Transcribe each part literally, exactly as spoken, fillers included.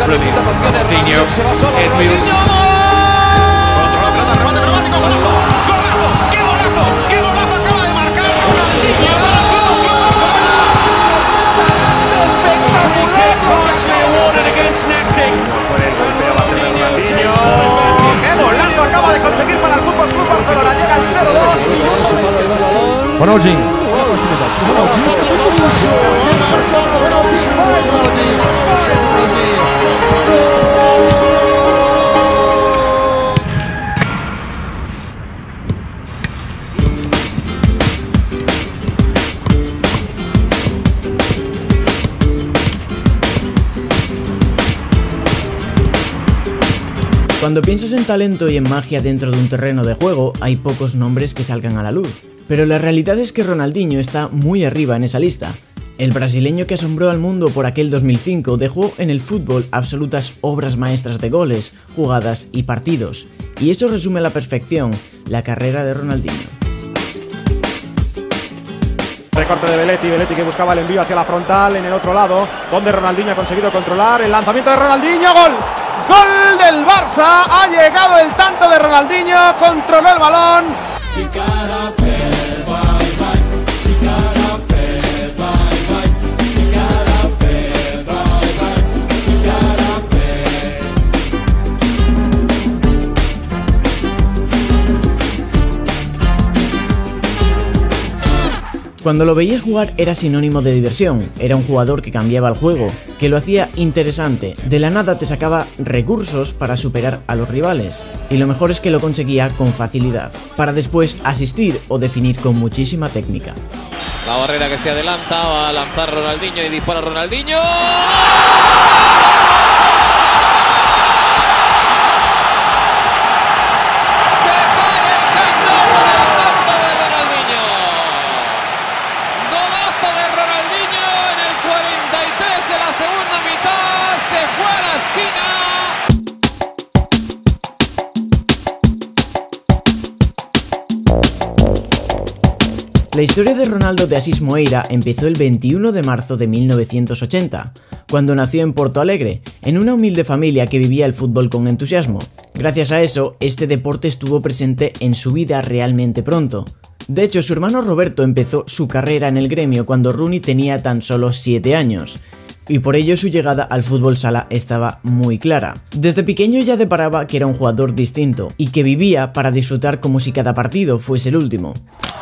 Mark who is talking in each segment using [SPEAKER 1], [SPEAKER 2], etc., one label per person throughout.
[SPEAKER 1] buscar distintas opciones. Ronaldinho se va solo. Ronaldinho.
[SPEAKER 2] Controla la pelota, remate cromático, golazo, golazo, qué golazo, qué golazo acaba de marcar Ronaldinho.
[SPEAKER 3] ¡Qué golazo acaba de conseguir para el Fútbol Club Barcelona! Llega el cero dos.
[SPEAKER 4] Ronaldinho. Ronaldinho está muito sensacional. Ronaldinho faz, Ronaldinho. Faz, Ronaldinho.
[SPEAKER 5] Cuando piensas en talento y en magia dentro de un terreno de juego, hay pocos nombres que salgan a la luz. Pero la realidad es que Ronaldinho está muy arriba en esa lista. El brasileño que asombró al mundo por aquel dos mil cinco dejó en el fútbol absolutas obras maestras de goles, jugadas y partidos. Y eso resume a la perfección la carrera de Ronaldinho.
[SPEAKER 3] Recorte de Belletti, Belletti que buscaba el envío hacia la frontal en el otro lado, donde Ronaldinho ha conseguido controlar el lanzamiento de Ronaldinho, gol, gol del Barça, ha llegado el tanto de Ronaldinho, controló el balón.
[SPEAKER 5] Cuando lo veías jugar era sinónimo de diversión, era un jugador que cambiaba el juego, que lo hacía interesante, de la nada te sacaba recursos para superar a los rivales, y lo mejor es que lo conseguía con facilidad, para después asistir o definir con muchísima técnica.
[SPEAKER 1] La barrera que se adelanta, va a lanzar Ronaldinho y dispara Ronaldinho.
[SPEAKER 5] La historia de Ronaldo de Assis Moreira empezó el veintiuno de marzo de mil novecientos ochenta, cuando nació en Porto Alegre, en una humilde familia que vivía el fútbol con entusiasmo. Gracias a eso, este deporte estuvo presente en su vida realmente pronto. De hecho, su hermano Roberto empezó su carrera en el gremio cuando Rooney tenía tan solo siete años. Y por ello su llegada al fútbol sala estaba muy clara. Desde pequeño ya deparaba que era un jugador distinto, y que vivía para disfrutar como si cada partido fuese el último.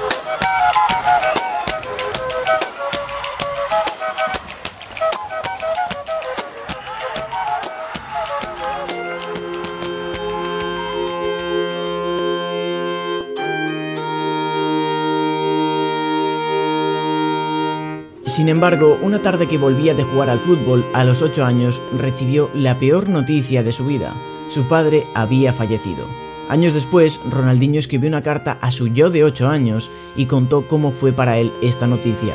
[SPEAKER 5] Sin embargo, una tarde que volvía de jugar al fútbol, a los ocho años, recibió la peor noticia de su vida. Su padre había fallecido. Años después, Ronaldinho escribió una carta a su yo de ocho años y contó cómo fue para él esta noticia.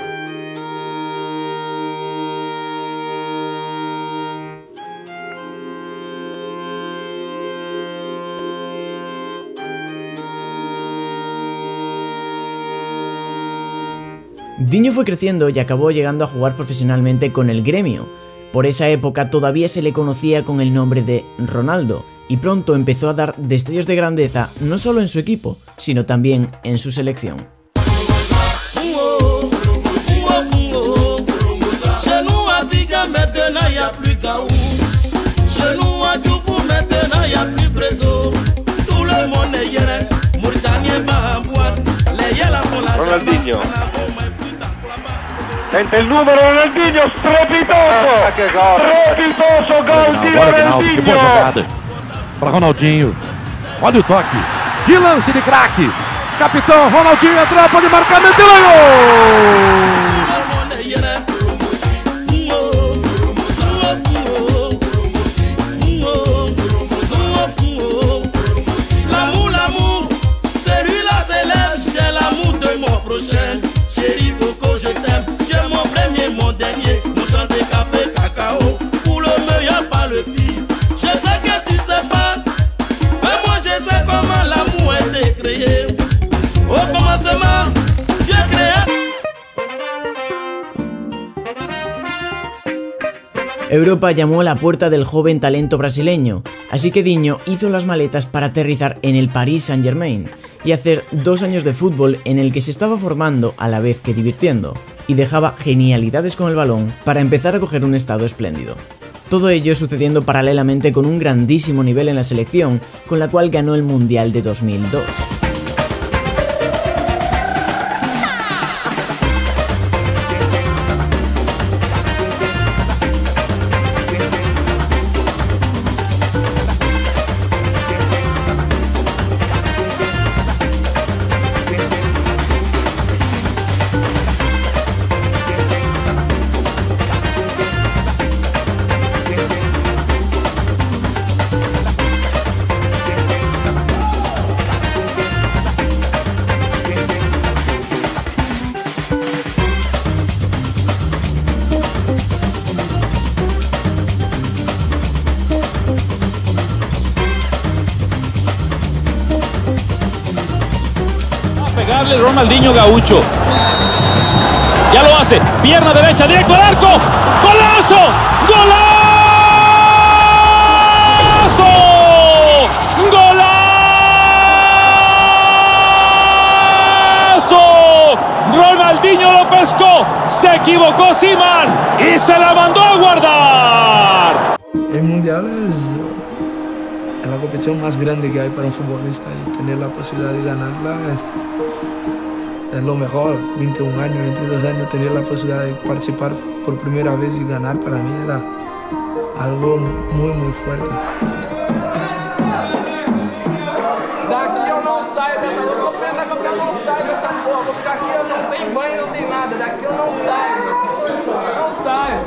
[SPEAKER 5] Dinho fue creciendo y acabó llegando a jugar profesionalmente con el gremio. Por esa época todavía se le conocía con el nombre de Ronaldo, y pronto empezó a dar destellos de grandeza no solo en su equipo, sino también en su selección.
[SPEAKER 6] Ronaldinho. Entre el número de Ronaldinho, strepitoso! Strepitoso gol de Ronaldinho!
[SPEAKER 4] Que boa jogada para Ronaldinho. Olha o toque. Que lance de craque. Capitão Ronaldinho entrou, pode marcar, meteu gol!
[SPEAKER 5] Europa llamó a la puerta del joven talento brasileño, así que Dinho hizo las maletas para aterrizar en el Paris Saint-Germain y hacer dos años de fútbol en el que se estaba formando a la vez que divirtiendo, y dejaba genialidades con el balón para empezar a coger un estado espléndido. Todo ello sucediendo paralelamente con un grandísimo nivel en la selección, con la cual ganó el Mundial de dos mil dos.
[SPEAKER 7] Pegarle Ronaldinho Gaucho. Ya lo hace. Pierna derecha, directo al arco. ¡Golazo! ¡Golazo! ¡Golazo! Ronaldinho lo pescó. Se equivocó Simán y se la mandó a guardar.
[SPEAKER 8] El Mundial es la competición más grande que hay para un futbolista y tener la posibilidad de ganarla es, es lo mejor. veintiún años, veintidós años, tener la posibilidad de participar por primera vez y ganar para mí era algo muy muy fuerte.
[SPEAKER 6] Daqui eu não saio dessa, eu sou pentacampeão, eu não saio dessa porra, porque aqui eu não tenho banho, não tem nada, daqui eu não saio, eu não saio.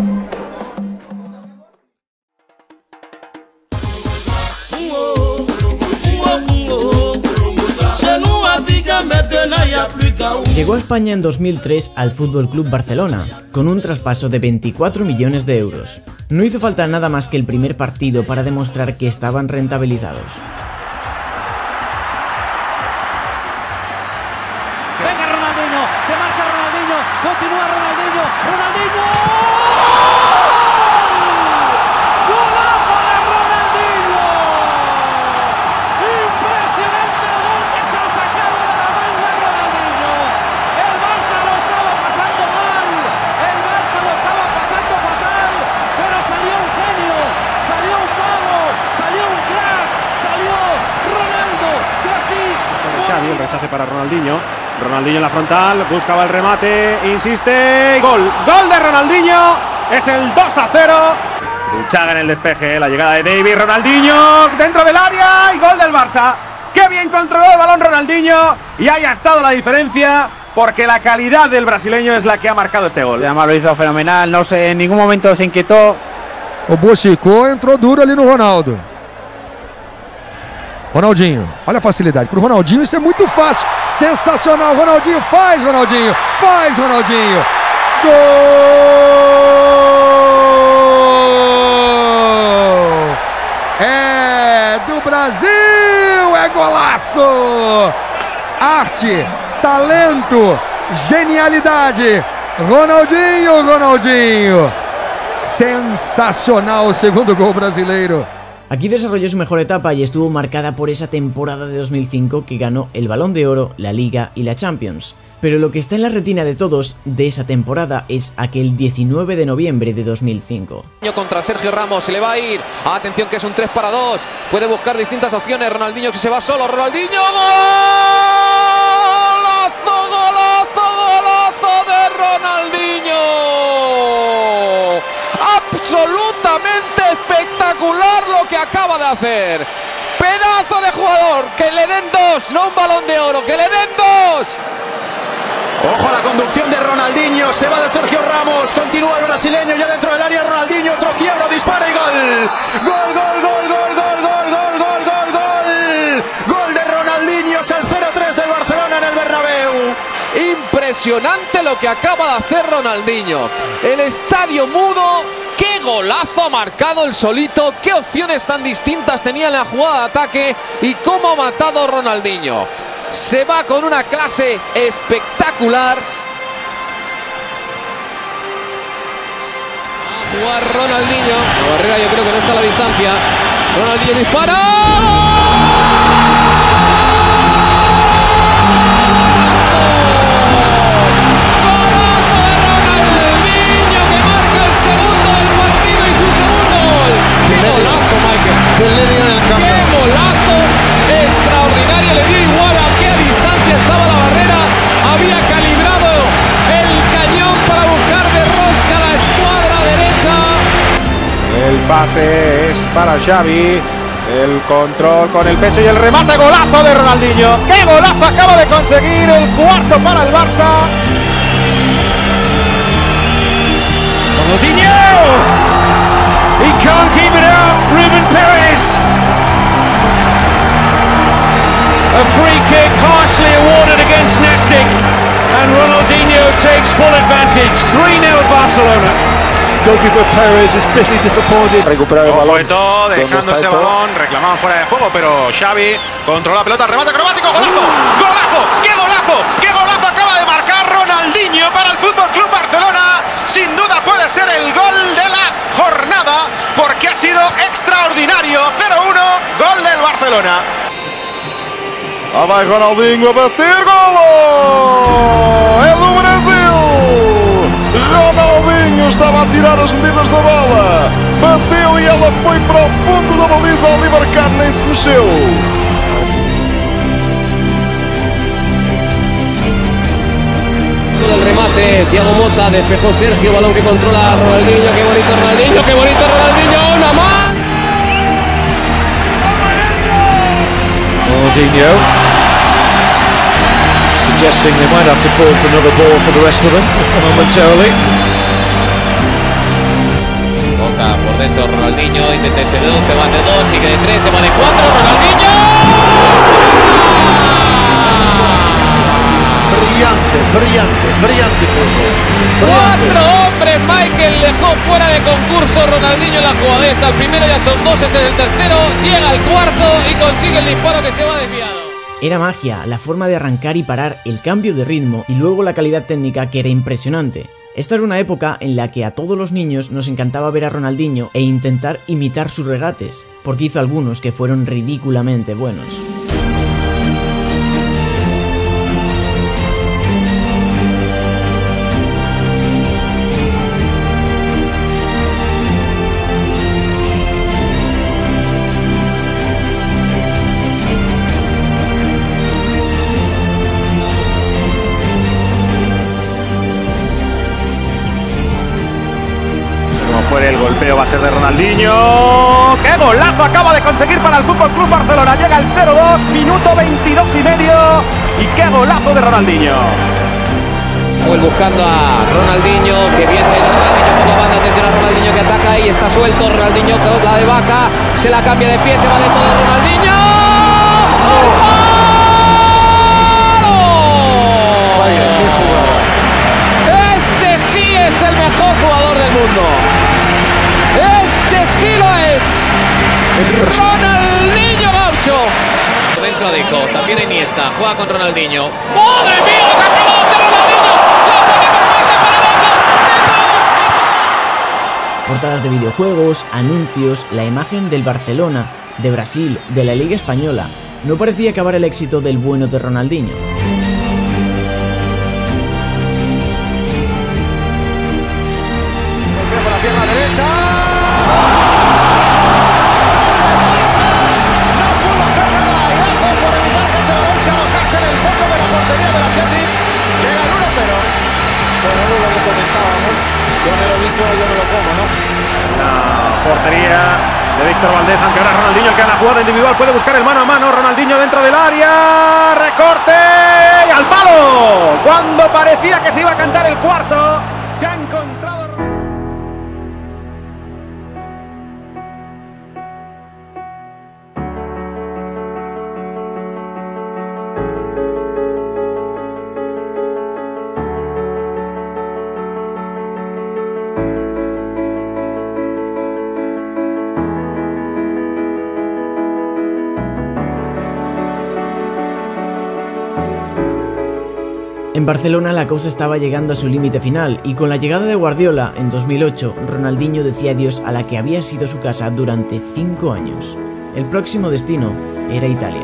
[SPEAKER 5] Llegó a España en dos mil tres al F C Barcelona, con un traspaso de veinticuatro millones de euros. No hizo falta nada más que el primer partido para demostrar que estaban rentabilizados.
[SPEAKER 9] Venga Ronaldinho, se marcha Ronaldinho, continúa Ronaldinho, Ronaldinho.
[SPEAKER 3] Xavi, el rechace para Ronaldinho. Ronaldinho en la frontal, buscaba el remate, insiste, gol, gol de Ronaldinho, es el dos a cero.
[SPEAKER 10] Luchaga en el despeje, la llegada de David, Ronaldinho dentro del área y gol del Barça. Qué bien controló el balón Ronaldinho y ahí ha estado la diferencia, porque la calidad del brasileño es la que ha marcado este gol.
[SPEAKER 11] Además lo hizo fenomenal, no sé, en ningún momento se inquietó.
[SPEAKER 4] O Bosicó entrou duro ali no Ronaldo. Ronaldinho, olha a facilidade pro Ronaldinho, isso é muito fácil, sensacional, Ronaldinho faz, Ronaldinho, faz, Ronaldinho, gol! É do Brasil, é golaço! Arte, talento, genialidade, Ronaldinho, Ronaldinho, sensacional o segundo gol brasileiro.
[SPEAKER 5] Aquí desarrolló su mejor etapa y estuvo marcada por esa temporada de dos mil cinco que ganó el Balón de Oro, la Liga y la Champions. Pero lo que está en la retina de todos de esa temporada es aquel diecinueve de noviembre de dos mil cinco.
[SPEAKER 1] Contra Sergio Ramos, se le va a ir. Atención que es un tres para dos. Puede buscar distintas opciones. Ronaldinho si se va solo. Ronaldinho, golazo, golazo, golazo de Ronaldinho. Absolutamente espectacular lo que acaba de hacer. Pedazo de jugador. Que le den dos, no un Balón de Oro. Que le den dos.
[SPEAKER 2] Ojo a la conducción de Ronaldinho, se va de Sergio Ramos, continúa el brasileño ya dentro del área, Ronaldinho, otro quiebro, dispara y gol. Gol, gol, gol, gol, gol, gol, gol, gol, gol, gol. Gol de Ronaldinho, es el cero tres del Barcelona en el Bernabéu.
[SPEAKER 1] Impresionante lo que acaba de hacer Ronaldinho. El estadio mudo. ¡Qué golazo ha marcado el solito! ¡Qué opciones tan distintas tenía en la jugada de ataque! Y cómo ha matado Ronaldinho. Se va con una clase espectacular. jugar Ronaldinho. La barrera yo creo que no está a la distancia. Ronaldinho dispara. ¡Qué golazo extraordinario! Le dio igual a qué distancia estaba la barrera. Había calibrado el cañón para buscar de rosca la escuadra derecha.
[SPEAKER 3] El pase es para Xavi. El control con el pecho y el remate. ¡Golazo de Ronaldinho! ¡Qué golazo acaba de conseguir! El cuarto para el Barça.
[SPEAKER 10] Ronaldinho! He can't keep it up, Ruben Perez. A free kick harshly awarded against Nastic, and Ronaldinho takes full advantage. three nil Barcelona.
[SPEAKER 4] Goalkeeper Perez is bitterly disappointed.
[SPEAKER 2] Recuperar el balón. Ojo, dejando ese balón, reclamaban fuera de juego, pero Xavi controla la pelota, remate acrobático, golazo, golazo, qué golazo, qué golazo acaba de marcar Ronaldinho para el Fútbol Club Barcelona. Sin duda puede ser el gol de la jornada, porque ha sido extraordinario. cero uno, gol del Barcelona.
[SPEAKER 4] Lá vai Ronaldinho a bater, golo! É do Brasil! Ronaldinho estava a tirar as medidas da bola, bateu e ela foi para o fundo da baliza. Oliver Kahn nem se mexeu.
[SPEAKER 1] Del remate, Thiago Motta despejó Sergio, balón que controla Ronaldinho. Qué bonito Ronaldinho, qué bonito Ronaldinho, una más.
[SPEAKER 12] Ronaldinho suggesting they might have to call for another ball for the rest of them momentarily.
[SPEAKER 1] Toca por dentro Ronaldinho, intenta irse de dos, se va de dos, sigue de tres, se va de cuatro, Ronaldinho.
[SPEAKER 12] Brillante, brillante, brillante fútbol.
[SPEAKER 1] Cuatro hombres, Michael dejó fuera de concurso Ronaldinho en la jugada. Está el primero, ya son dos, ese es el tercero, llega al cuarto y consigue el disparo que se va desviado.
[SPEAKER 5] Era magia, la forma de arrancar y parar, el cambio de ritmo y luego la calidad técnica que era impresionante. Esta era una época en la que a todos los niños nos encantaba ver a Ronaldinho e intentar imitar sus regates, porque hizo algunos que fueron ridículamente buenos.
[SPEAKER 10] El golpeo va a ser de Ronaldinho. ¡Qué golazo acaba de conseguir para el Fútbol Club Barcelona! Llega el cero dos, minuto veintidós y medio. Y qué golazo de Ronaldinho.
[SPEAKER 1] Pues buscando a Ronaldinho, que bien se ha ido Ronaldinho por la banda. Atención a Ronaldinho que ataca y está suelto. Ronaldinho con la de vaca, se la cambia de pie, se va de todo Ronaldinho. ¡Al palo!
[SPEAKER 12] Vaya, qué jugada.
[SPEAKER 1] Este sí es el mejor jugador del mundo. Este sí lo es. Ronaldinho Gaucho. Dentro de Ico, también Iniesta, juega con Ronaldinho. ¡Madre mía lo que acaba de hacer Ronaldinho! ¡La pone perfecta para dentro!
[SPEAKER 5] Portadas de videojuegos, anuncios, la imagen del Barcelona, de Brasil, de la Liga Española. No parecía acabar el éxito del bueno de Ronaldinho.
[SPEAKER 3] Por la pierna derecha.
[SPEAKER 9] Yo me lo visto, yo me lo como, ¿no?
[SPEAKER 3] La portería de Víctor Valdés, aunque ahora Ronaldinho, el que en la jugada individual puede buscar el mano a mano. Ronaldinho dentro del área, recorte y al palo. Cuando parecía que se iba a cantar el cuarto, se ha encontrado.
[SPEAKER 5] En Barcelona la cosa estaba llegando a su límite final y con la llegada de Guardiola en dos mil ocho, Ronaldinho decía adiós a la que había sido su casa durante cinco años. El próximo destino era Italia.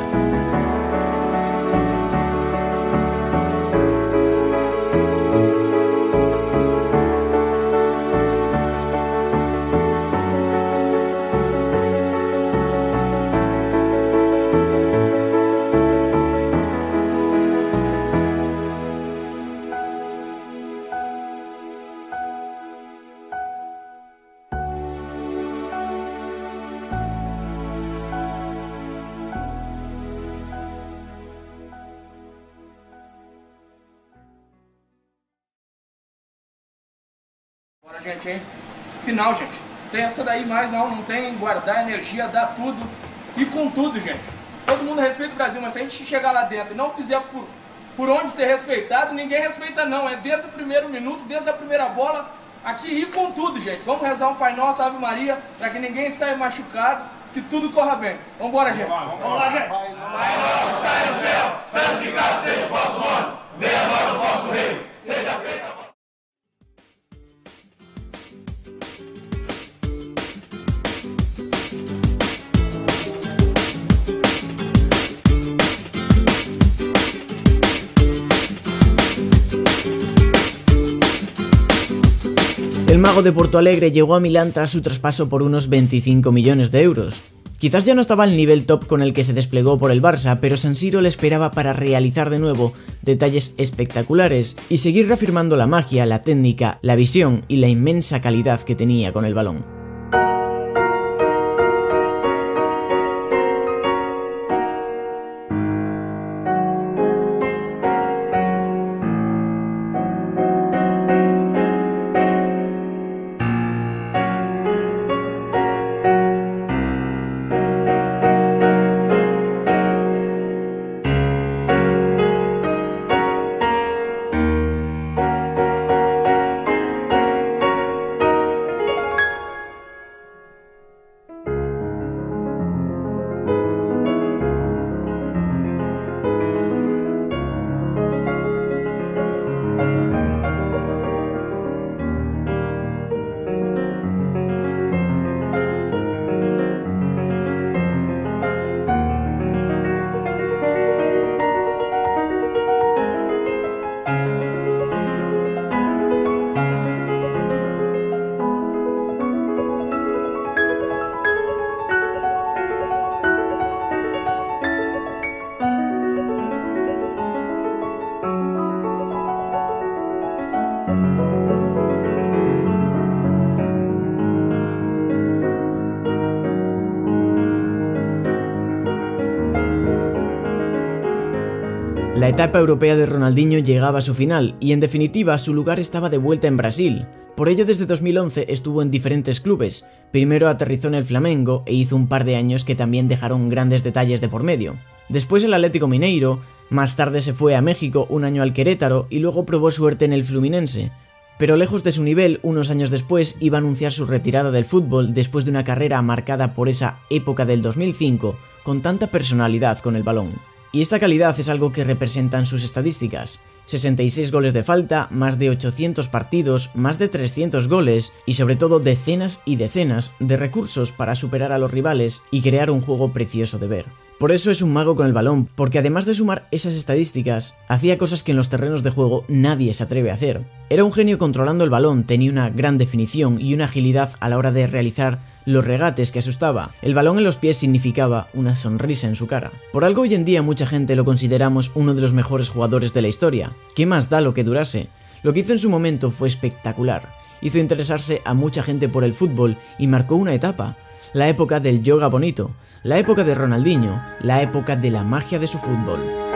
[SPEAKER 6] Bora, gente, hein? Final, gente. Não tem essa daí mais, não. Não tem guardar energia, dar tudo. E com tudo, gente. Todo mundo respeita o Brasil, mas se a gente chegar lá dentro e não fizer por, por onde ser respeitado, ninguém respeita, não. É desde o primeiro minuto, desde a primeira bola, aqui e com tudo, gente. Vamos rezar um Pai Nosso, Ave Maria, para que ninguém saia machucado, que tudo corra bem. Vambora, gente. Vamos, vamos lá, gente. Pai Nosso, que está no céu, santificado seja o vosso nome. Venha a nós o vosso reino. Seja feita a
[SPEAKER 5] El mago de Porto Alegre llegó a Milán tras su traspaso por unos veinticinco millones de euros. Quizás ya no estaba al nivel top con el que se desplegó por el Barça, pero San Siro le esperaba para realizar de nuevo detalles espectaculares y seguir reafirmando la magia, la técnica, la visión y la inmensa calidad que tenía con el balón. La etapa europea de Ronaldinho llegaba a su final y en definitiva su lugar estaba de vuelta en Brasil. Por ello desde dos mil once estuvo en diferentes clubes. Primero aterrizó en el Flamengo e hizo un par de años que también dejaron grandes detalles de por medio. Después el Atlético Mineiro, más tarde se fue a México un año al Querétaro y luego probó suerte en el Fluminense. Pero lejos de su nivel, unos años después iba a anunciar su retirada del fútbol después de una carrera marcada por esa época del dos mil cinco con tanta personalidad con el balón. Y esta calidad es algo que representan sus estadísticas. sesenta y seis goles de falta, más de ochocientos partidos, más de trescientos goles y sobre todo decenas y decenas de recursos para superar a los rivales y crear un juego precioso de ver. Por eso es un mago con el balón, porque además de sumar esas estadísticas, hacía cosas que en los terrenos de juego nadie se atreve a hacer. Era un genio controlando el balón, tenía una gran definición y una agilidad a la hora de realizar los regates que asustaba. El balón en los pies significaba una sonrisa en su cara. Por algo hoy en día mucha gente lo consideramos uno de los mejores jugadores de la historia. ¿Qué más da lo que durase? Lo que hizo en su momento fue espectacular. Hizo interesarse a mucha gente por el fútbol y marcó una etapa. La época del yoga bonito, la época de Ronaldinho, la época de la magia de su fútbol.